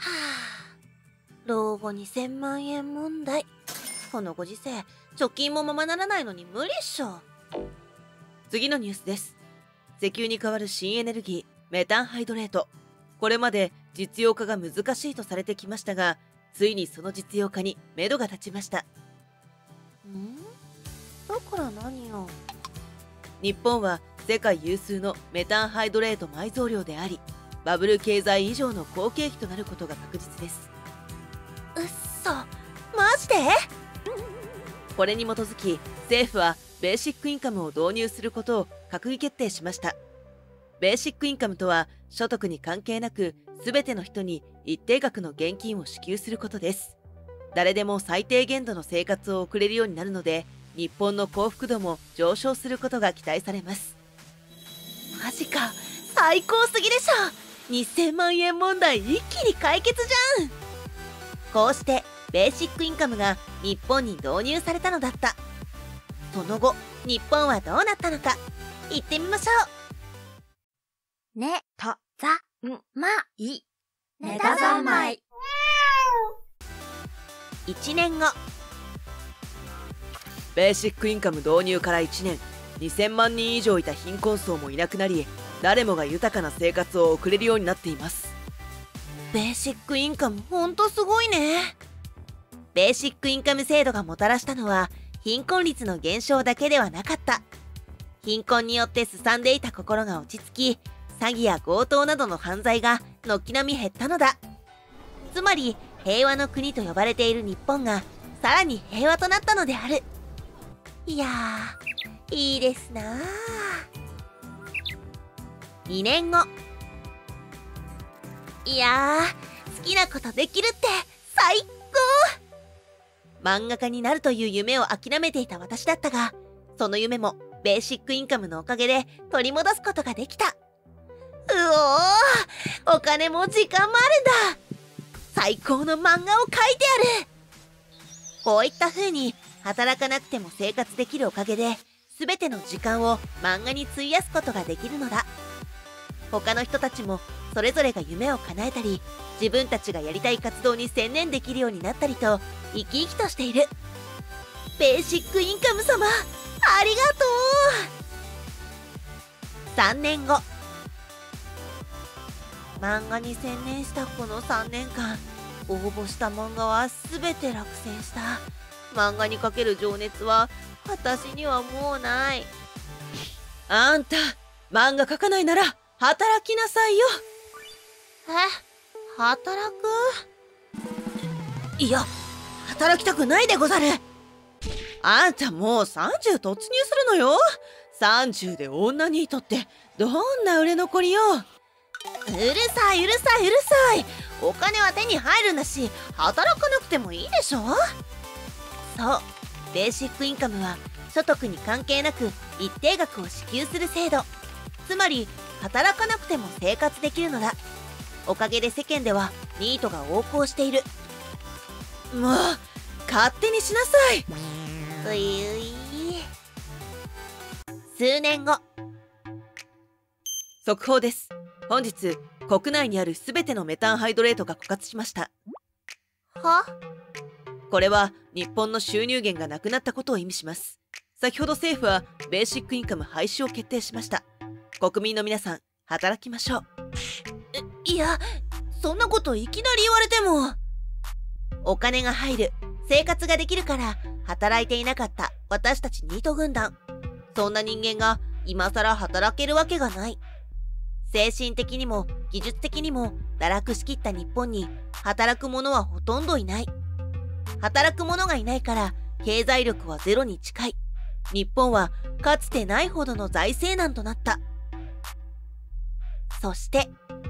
あ、老後2000万円問題。このご時世、貯金もままならないのに無理っしょ。 次のニュースです。石油に代わる新エネルギー、メタンハイドレート。これまで実用化が難しいとされてきましたが、ついにその実用化に目処が立ちました。 だから何よ。 日本は世界有数のメタンハイドレート埋蔵量であり、バブル経済以上の好景気となることが確実です。 うっそ、マジで？ これに基づき、政府はベーシックインカムを導入することを閣議決定しました。ベーシックインカムとは、所得に関係なく全ての人に一定額の現金を支給することです。誰でも最低限度の生活を送れるようになるので、日本の幸福度も上昇することが期待されます。 マジか、最高すぎでしょ。2000万円問題一気に解決じゃん。こうしてベーシックインカムが日本に導入されたのだった。その後、日本はどうなったのか、行ってみましょう。ねとざまいネタ三昧。 1年後。 ベーシックインカム導入から1年、2000万人以上いた貧困層もいなくなり、誰もが豊かな生活を送れるようになっています。 ベーシックインカムほんとすごいね。ベーシックインカム制度がもたらしたのは、貧困率の減少だけではなかった。貧困によってすさんでいた心が落ち着き、詐欺や強盗などの犯罪が軒並み減ったのだ。つまり平和の国と呼ばれている日本がさらに平和となったのである。いやー、いいですなあ。2年後。いやー、好きなことできるって最高。漫画家になるという夢を諦めていた私だったが、その夢もベーシックインカムのおかげで取り戻すことができた。うおー、お金も時間もあるんだ。最高の漫画を描いてある。こういった風に働かなくても生活できるおかげで、全ての時間を漫画に費やすことができるのだ。他の人たちもそれぞれが夢を叶えたり、自分たちがやりたい活動に専念できるようになったりと、生き生きとしている。ベーシックインカム様、ありがとう。3年後。漫画に専念したこの3年間、応募した漫画は全て落選した。漫画にかける情熱は私にはもうない。 あんた、漫画描かないなら働きなさいよ。 働く？いや、働きたくないでござる。 あんたもう30突入するのよ。30で女にとってどんな売れ残りよ。 うるさい、うるさい、うるさい。お金は手に入るんだし、働かなくてもいいでしょ。そう、ベーシックインカムは所得に関係なく一定額を支給する制度。つまり働かなくても生活できるのだ。おかげで世間ではニートが横行している。 もう勝手にしなさい。 ういうい。数年後。 速報です。本日国内にある全てのメタンハイドレートが枯渇しました。 は？ これは日本の収入源がなくなったことを意味します。先ほど政府はベーシックインカム廃止を決定しました。国民の皆さん、働きましょう。 いや、そんなこといきなり言われても。お金が入る、生活ができるから働いていなかった私たちニート軍団。そんな人間が今更働けるわけがない。精神的にも技術的にも堕落しきった日本に働く者はほとんどいない。働く者がいないから経済力はゼロに近い。日本はかつてないほどの財政難となった。そして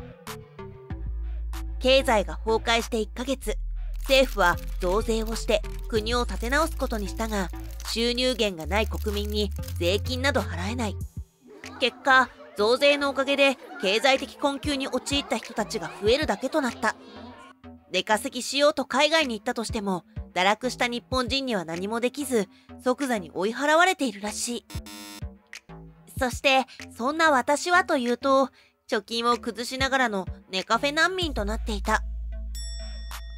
経済が崩壊して1ヶ月、政府は増税をして国を立て直すことにしたが、収入源がない国民に税金など払えない。結果、増税のおかげで経済的困窮に陥った人たちが増えるだけとなった。出稼ぎしようと海外に行ったとしても、堕落した日本人には何もできず、即座に追い払われているらしい。そして、そんな私はというと、貯金を崩しながらのネカフェ難民となっていた。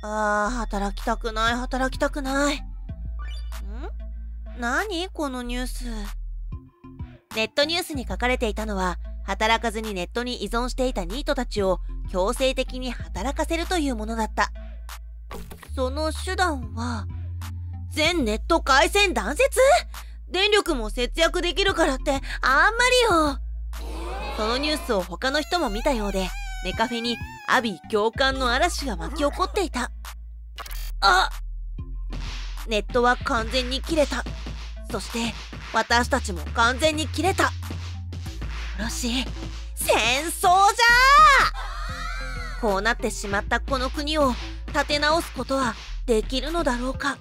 働きたくない、働きたくない。何このニュース。ネットニュースに書かれていたのは、働かずにネットに依存していたニートたちを強制的に働かせるというものだった。その手段は、全ネット回線断絶？電力も節約できるからってあんまりよ。そのニュースを他の人も見たようで、ネカフェに阿鼻共感の嵐が巻き起こっていた。ネットは完全に切れた。そして私たちも完全に切れた。よし、戦争じゃー。こうなってしまったこの国を立て直すことはできるのだろうか。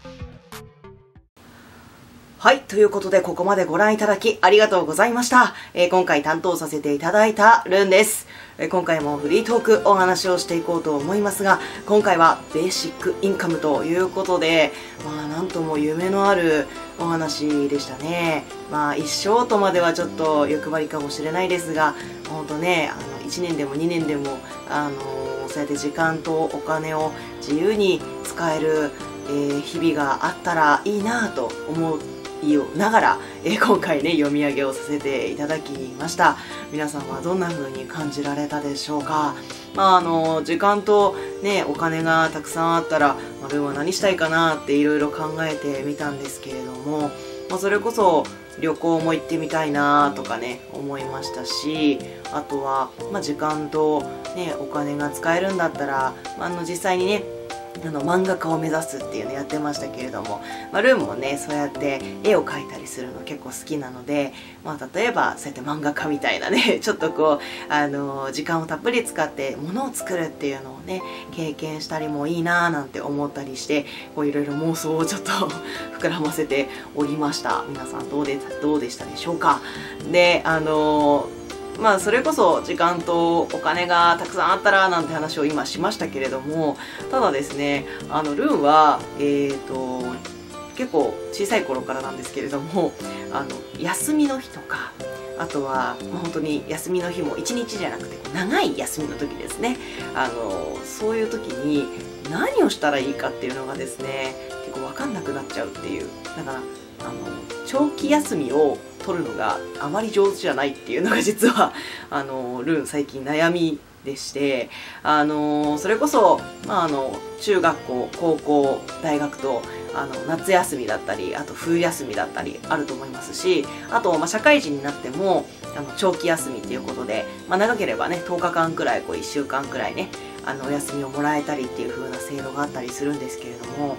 はい。ということで、ここまでご覧いただきありがとうございました。今回担当させていただいたルンです。今回もフリートークお話をしていこうと思いますが、今回はベーシックインカムということで、なんとも夢のあるお話でしたね。一生とまではちょっと欲張りかもしれないですが、ほんとね、1年でも2年でも、そうやって時間とお金を自由に使える、日々があったらいいなぁと思うながら、今回ね読み上げをさせていただきました。皆さんはどんな風に感じられたでしょうか。時間とねお金がたくさんあったら、ルンは何したいかなっていろいろ考えてみたんですけれども、それこそ旅行も行ってみたいなとかね思いましたし、あとは、時間とねお金が使えるんだったら、実際にね漫画家を目指すっていうのやってましたけれども、ルンもねそうやって絵を描いたりするの結構好きなので、例えばそうやって漫画家みたいなねちょっとこう時間をたっぷり使って物を作るっていうのをね経験したりもいいなーなんて思ったりして、こういろいろ妄想をちょっと膨らませておりました。皆さんどうでしたでしょうか。でそれこそ時間とお金がたくさんあったらなんて話を今しましたけれども、ただですねルンは結構小さい頃からなんですけれども、休みの日とか、あとは本当に休みの日も1日じゃなくて長い休みの時ですね、そういう時に何をしたらいいかっていうのがですね結構分かんなくなっちゃうっていう、だから長期休みを取るのがあまり上手じゃないっていうのが実はルン最近悩みでして、それこそ、中学校高校大学と夏休みだったり、あと冬休みだったりあると思いますし、あと、社会人になっても長期休みっていうことで、長ければね10日間くらい1週間くらいねお休みをもらえたりっていう風な制度があったりするんですけれども、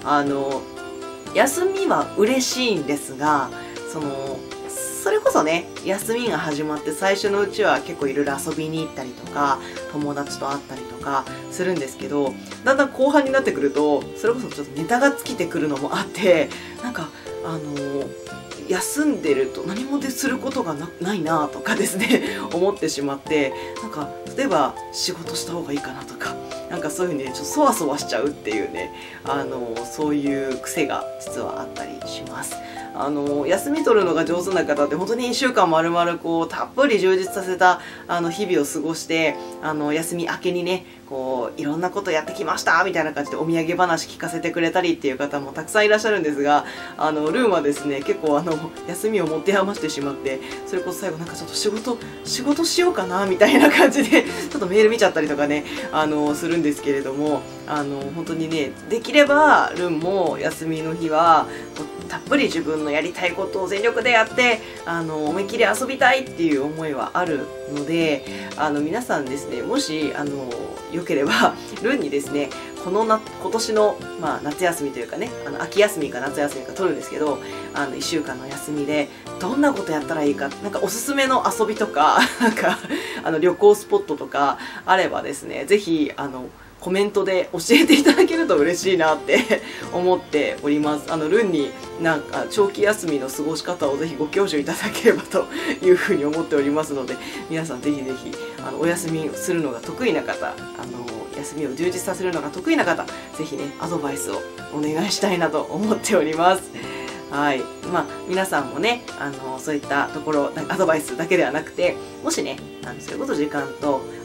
休みは嬉しいんですが、それこそね休みが始まって最初のうちは結構いろいろ遊びに行ったりとか友達と会ったりとかするんですけど、だんだん後半になってくるとそれこそちょっとネタが尽きてくるのもあって、なんか休んでると何もすることがないなとかですね思ってしまって、なんか例えば仕事した方がいいかなとか、なんかそういうふうにねちょっとそわそわしちゃうっていうねそういう癖が実はあったりします。休み取るのが上手な方って本当に1週間丸々こうたっぷり充実させた日々を過ごして、休み明けにねこういろんなことやってきましたみたいな感じでお土産話聞かせてくれたりっていう方もたくさんいらっしゃるんですが、ルンはですね結構休みを持て余してしまって、それこそ最後なんかちょっと仕事しようかなみたいな感じでちょっとメール見ちゃったりとかねするんですけれども、本当にねできればルンも休みの日はたっぷり自分のやりたいことを全力でやって思いっきり遊びたいっていう思いはあるので、皆さんですねもしよければルンにですね今年の、夏休みというかね秋休みか夏休みか取るんですけど、1週間の休みでどんなことやったらいいか、なんかおすすめの遊びとかなんか旅行スポットとかあればですねぜひコメントで教えていただけると嬉しいなって思っております。ルンになんか長期休みの過ごし方をぜひご教授いただければというふうに思っておりますので、皆さんぜひぜひお休みするのが得意な方、休みを充実させるのが得意な方、ぜひねアドバイスをお願いしたいなと思っております。はい、皆さんもねそういったところアドバイスだけではなくて、もしねそれこそ時間と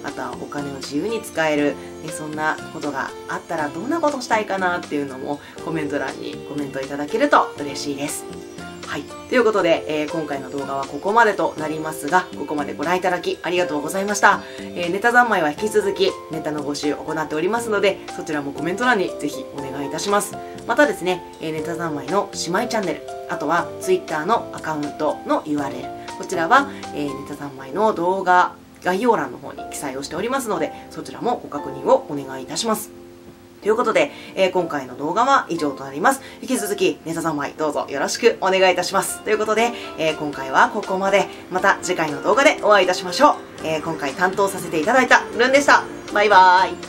あとはお金を自由に使える、そんなことがあったらどんなことしたいかなっていうのもコメント欄にコメントいただけると嬉しいです。はい。ということで、今回の動画はここまでとなりますが、ここまでご覧いただきありがとうございました。ネタ三昧は引き続きネタの募集を行っておりますので、そちらもコメント欄にぜひお願いいたします。またですね、ネタ三昧の姉妹チャンネル、あとは Twitter のアカウントの URL、こちらは、ネタ三昧の動画概要欄の方に記載をしておりますので、そちらもご確認をお願いいたします。ということで、今回の動画は以上となります。引き続き、ネタ三昧どうぞよろしくお願いいたします。ということで、今回はここまで。また次回の動画でお会いいたしましょう。今回担当させていただいたルンでした。バイバーイ。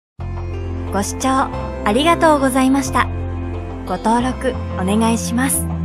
ご視聴ありがとうございました。ご登録お願いします。